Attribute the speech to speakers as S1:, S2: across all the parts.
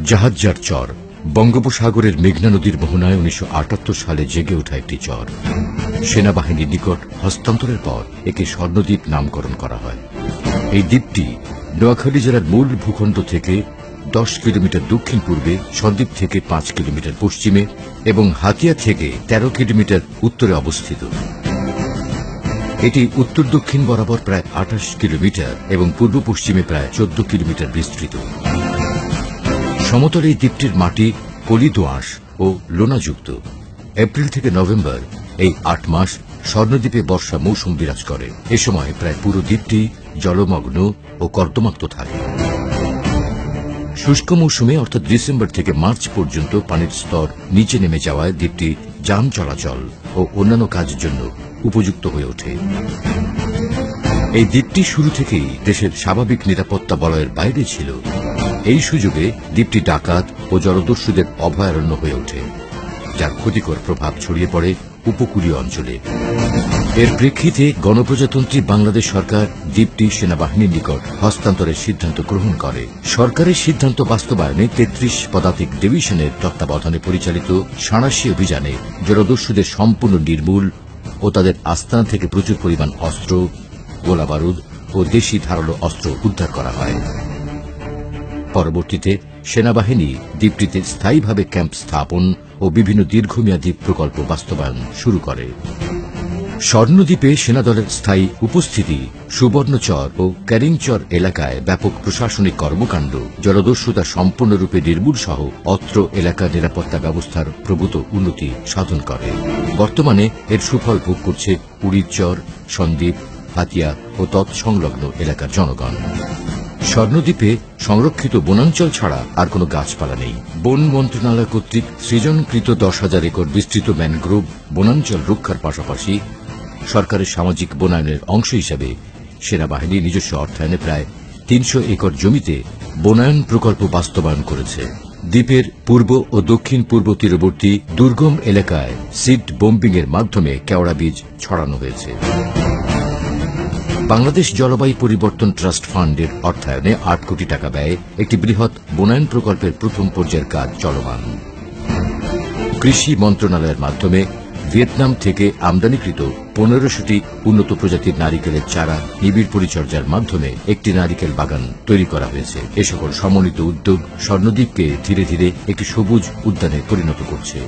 S1: জাহাজজার চর বঙ্গোপসাগরের মেঘনা নদীর মোহনায় 1978 সালে জেগে ওঠা একটি চর। সেনাবাহিনীর নিকট হস্তান্তরের পর একে স্বর্ণদ্বীপ নামকরণ করা হয়। এই দ্বীপটি নোয়াখালী জেলার মূল ভূখণ্ড থেকে 10 কিলোমিটার দক্ষিণ পূর্বে, সন্দ্বীপ থেকে 5 কিলোমিটার পশ্চিমে এবং হাতিয়া থেকে 13 কিলোমিটার উত্তরে অবস্থিত। এটি উত্তর দক্ষিণ বরাবর প্রায় 28 কিলোমিটার এবং পূর্ব পশ্চিমে প্রায় 14 কিলোমিটার বিস্তৃত। সমতল এই দ্বীপটির মাটি পলি দোআঁশ ও লোনাযুক্ত। এপ্রিল থেকে নভেম্বর এই 8 মাস স্বর্ণদ্বীপে বর্ষা মৌসুম বিরাজ করে। এ সময় প্রায় পুরো দ্বীপটি জলমগ্ন ও কর্দমাক্ত থাকে। শুষ্ক মৌসুমে অর্থাৎ ডিসেম্বর থেকে মার্চ পর্যন্ত পানির স্তর নিচে নেমে যাওয়ায় দ্বীপটি যান চলাচল ও অন্যান্য কাজের জন্য উপযুক্ত হয়ে ওঠে। এই দ্বীপটি শুরু থেকেই দেশের স্বাভাবিক নিরাপত্তা বলয়ের বাইরে ছিল। এই সুযোগে দ্বীপটি ডাকাত ও জলদস্যুদের অভয়ারণ্য হয়ে ওঠে, যার ক্ষতিকর প্রভাব ছড়িয়ে পড়ে উপকূলীয় অঞ্চলে। এর প্রেক্ষিতে গণপ্রজাতন্ত্রী বাংলাদেশ সরকার দ্বীপটি সেনাবাহিনীর নিকট হস্তান্তরের সিদ্ধান্ত গ্রহণ করে। সরকারের সিদ্ধান্ত বাস্তবায়নে 33 পদাতিক ডিভিশনের তত্ত্বাবধানে পরিচালিত সাঁড়াশি অভিযানে জলদস্যুদের সম্পূর্ণ নির্মূল ও তাদের আস্তানা থেকে প্রচুর পরিমাণ অস্ত্র, গোলাবারুদ ও দেশি ধারালো অস্ত্র উদ্ধার করা হয়। পরবর্তীতে সেনাবাহিনী দ্বীপটিতে স্থায়ীভাবে ক্যাম্প স্থাপন ও বিভিন্ন দীর্ঘমেয়াদী প্রকল্প বাস্তবায়ন শুরু করে। স্বর্ণদ্বীপে সেনাদলের স্থায়ী উপস্থিতি সুবর্ণচর ও ক্যারিংচর এলাকায় ব্যাপক প্রশাসনিক কর্মকাণ্ড, জলদস্যুতা সম্পূর্ণরূপে নির্মূল সহ অত্র এলাকার নিরাপত্তা ব্যবস্থার প্রভূত উন্নতি সাধন করে। বর্তমানে এর সুফল ভোগ করছে উড়িদচর, সন্দ্বীপ, হাতিয়া ও তৎসংলগ্ন এলাকার জনগণ। স্বর্ণদ্বীপে সংরক্ষিত বনাঞ্চল ছাড়া আর কোনো গাছপালা নেই। বন মন্ত্রণালয় কর্তৃক সৃজনকৃত 10,000 একর বিস্তৃত ম্যানগ্রোভ বনাঞ্চল রক্ষার পাশাপাশি সরকারের সামাজিক বনায়নের অংশ হিসেবে সেনাবাহিনী নিজস্ব অর্থায়নে প্রায় 300 একর জমিতে বনায়ন প্রকল্প বাস্তবায়ন করেছে। দ্বীপের পূর্ব ও দক্ষিণ পূর্ব তীরবর্তী দুর্গম এলাকায় সিড বোম্বিং এর মাধ্যমে কেওড়া বীজ ছড়ানো হয়েছে। বাংলাদেশ জলবায়ু পরিবর্তন ট্রাস্ট ফান্ডের অর্থায়নে 8 কোটি টাকা ব্যয়ে একটি বৃহৎ বনায়ন প্রকল্পের প্রথম পর্যায়ের কাজ চলমান। কৃষি মন্ত্রণালয়ের মাধ্যমে ভিয়েতনাম থেকে আমদানিকৃত 1500টি উন্নত প্রজাতির নারিকেলের চারা নিবিড় পরিচর্যার মাধ্যমে একটি নারিকেল বাগান তৈরি করা হয়েছে। এ সকল সমন্বিত উদ্যোগ স্বর্ণদ্বীপকে ধীরে ধীরে একটি সবুজ উদ্যানে পরিণত করছে।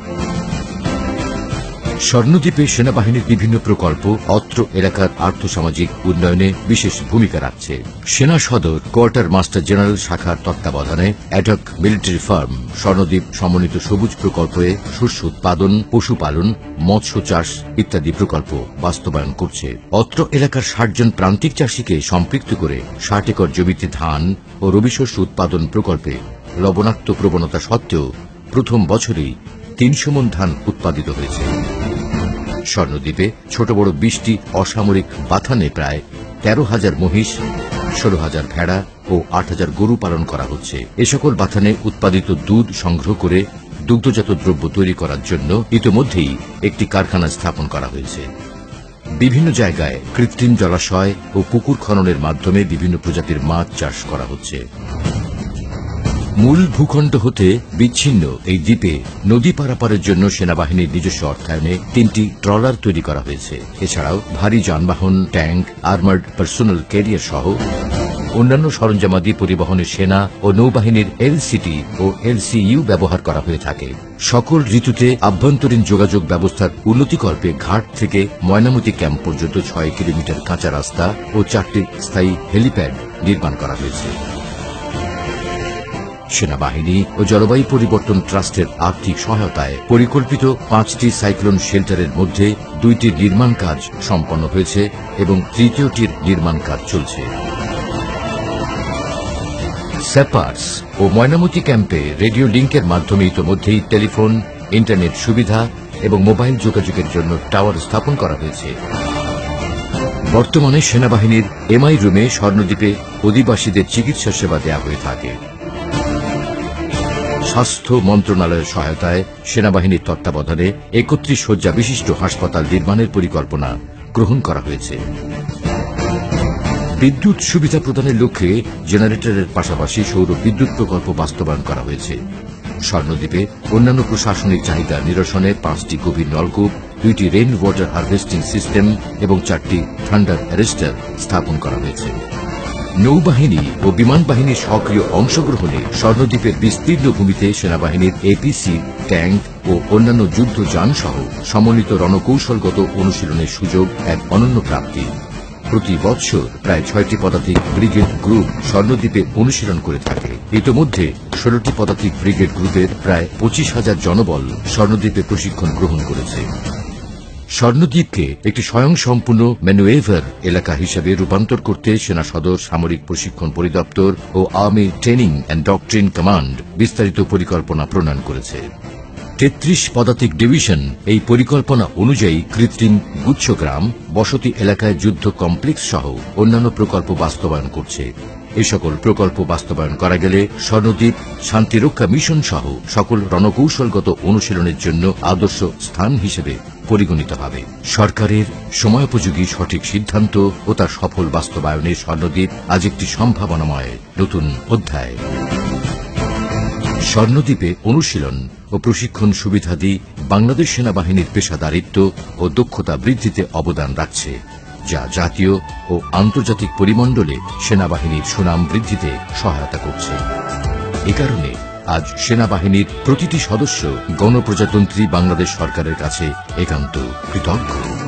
S1: স্বর্ণদ্বীপে সেনাবাহিনীর বিভিন্ন প্রকল্প অত্র এলাকার আর্থসামাজিক উন্নয়নে বিশেষ ভূমিকা রাখছে। সেনা সদর কোয়ার্টার মাস্টার জেনারেল শাখার তত্ত্বাবধানে অ্যাডহক মিলিটারি ফার্ম স্বর্ণদ্বীপ সমন্বিত সবুজ প্রকল্পে শস্য উৎপাদন, পশুপালন, মৎস্য চাষ ইত্যাদি প্রকল্প বাস্তবায়ন করছে। অত্র এলাকার 60 জন প্রান্তিক চাষীকে সম্পৃক্ত করে 60 একর জমিতে ধান ও রবি শস্য উৎপাদন প্রকল্পে লবণাক্ত প্রবণতা সত্ত্বেও প্রথম বছরেই 300 মণ ধান উৎপাদিত হয়েছে। স্বর্ণদ্বীপে ছোট বড় 20টি অসামরিক বাথানে প্রায় 13,000 মহিষ, 16,000 ভেড়া ও 8,000 গরু পালন করা হচ্ছে। এ সকল বাথানে উৎপাদিত দুধ সংগ্রহ করে দুগ্ধজাত দ্রব্য তৈরি করার জন্য ইতিমধ্যেই একটি কারখানা স্থাপন করা হয়েছে। বিভিন্ন জায়গায় কৃত্রিম জলাশয় ও পুকুর খননের মাধ্যমে বিভিন্ন প্রজাতির মাছ চাষ করা হচ্ছে। মূল ভূখণ্ড হতে বিচ্ছিন্ন এই দ্বীপে নদী পারাপারের জন্য সেনাবাহিনীর নিজস্ব অর্থায়নে 3টি ট্রলার তৈরি করা হয়েছে। এছাড়াও ভারী যানবাহন, ট্যাঙ্ক, আর্মার্ড পার্সোনাল ক্যারিয়ার সহ অন্যান্য সরঞ্জামাদি পরিবহনে সেনা ও নৌবাহিনীর এলসিটি ও এলসিইউ ব্যবহার করা হয়ে থাকে। সকল ঋতুতে আভ্যন্তরীণ যোগাযোগ ব্যবস্থার উন্নতিকল্পে ঘাট থেকে ময়নামতি ক্যাম্প পর্যন্ত 6 কিলোমিটার কাঁচা রাস্তা ও 4টি স্থায়ী হেলিপ্যাড নির্মাণ করা হয়েছে। সেনাবাহিনী ও জলবায়ু পরিবর্তন ট্রাস্টের আর্থিক সহায়তায় পরিকল্পিত 5টি সাইক্লোন শেল্টারের মধ্যে 2টির নির্মাণ কাজ সম্পন্ন হয়েছে এবং 3য়টির নির্মাণ কাজ চলছে। স্যাপার্স ও ময়নামতি ক্যাম্পে রেডিও লিঙ্কের মাধ্যমে ইতোমধ্যেই টেলিফোন, ইন্টারনেট সুবিধা এবং মোবাইল যোগাযোগের জন্য টাওয়ার স্থাপন করা হয়েছে। বর্তমানে সেনাবাহিনীর এমআই রুমে স্বর্ণদ্বীপে অধিবাসীদের চিকিৎসা সেবা দেওয়া হয়ে থাকে। স্বাস্থ্য মন্ত্রণালয়ের সহায়তায় সেনাবাহিনীর তত্ত্বাবধানে 31 শয্যা বিশিষ্ট হাসপাতাল নির্মাণের পরিকল্পনা গ্রহণ করা হয়েছে। বিদ্যুৎ সুবিধা প্রদানের লক্ষ্যে জেনারেটরের পাশাপাশি সৌর বিদ্যুৎ প্রকল্প বাস্তবায়ন করা হয়েছে। স্বর্ণদ্বীপে অন্যান্য প্রশাসনিক চাহিদা নিরসনে 5টি গভীর নলকূপ, 2টি রেইন ওয়াটার হারভেস্টিং সিস্টেম এবং 4টি থান্ডার অ্যারেস্টার স্থাপন করা হয়েছে। নৌবাহিনী ও বিমান বাহিনীর সক্রিয় অংশগ্রহণে স্বর্ণদ্বীপের বিস্তীর্ণ ভূমিতে সেনাবাহিনীর এপিসি, ট্যাঙ্ক ও অন্যান্য যুদ্ধযান সহ সমন্বিত রণকৌশলগত অনুশীলনের সুযোগ এক অনন্য প্রাপ্তি। প্রতি বৎসর প্রায় 6টি পদাতিক ব্রিগেড গ্রুপ স্বর্ণদ্বীপে অনুশীলন করে থাকে। ইতোমধ্যে 16টি পদাতিক ব্রিগেড গ্রুপের প্রায় 25,000 জনবল স্বর্ণদ্বীপে প্রশিক্ষণ গ্রহণ করেছে। স্বর্ণদ্বীপকে একটি স্বয়ংসম্পূর্ণ ম্যানুয়েভার এলাকা হিসেবে রূপান্তর করতে সেনা সদর সামরিক প্রশিক্ষণ পরিদপ্তর ও army training and doctrine command বিস্তারিত পরিকল্পনা প্রণয়ন করেছে। 33 পদাতিক ডিভিশন এই পরিকল্পনা অনুযায়ী কৃত্রিম গুচ্ছগ্রাম, বসতি এলাকায় যুদ্ধ কমপ্লেক্স সহ অন্যান্য প্রকল্প বাস্তবায়ন করছে। এই সকল প্রকল্প বাস্তবায়ন করা গেলে স্বর্ণদ্বীপ শান্তিরক্ষা মিশন সহ সকল রণকৌশলগত অনুশীলনের জন্য আদর্শ স্থান হিসেবে পরিগণিত হবে। সরকারের সময়োপযোগী সঠিক সিদ্ধান্ত ও তার সফল বাস্তবায়নে স্বর্ণদ্বীপ আজ একটি সম্ভাবনাময় নতুন অধ্যায়। স্বর্ণদ্বীপে অনুশীলন ও প্রশিক্ষণ সুবিধাদি বাংলাদেশ সেনাবাহিনীর পেশাদারিত্ব ও দক্ষতা বৃদ্ধিতে অবদান রাখছে, যা জাতীয় ও আন্তর্জাতিক পরিমণ্ডলে সেনাবাহিনীর সুনাম বৃদ্ধিতে সহায়তা করছে। এ কারণে আজ সেনাবাহিনীর প্রতিটি সদস্য গণপ্রজাতন্ত্রী বাংলাদেশ সরকারের কাছে একান্ত কৃতজ্ঞ।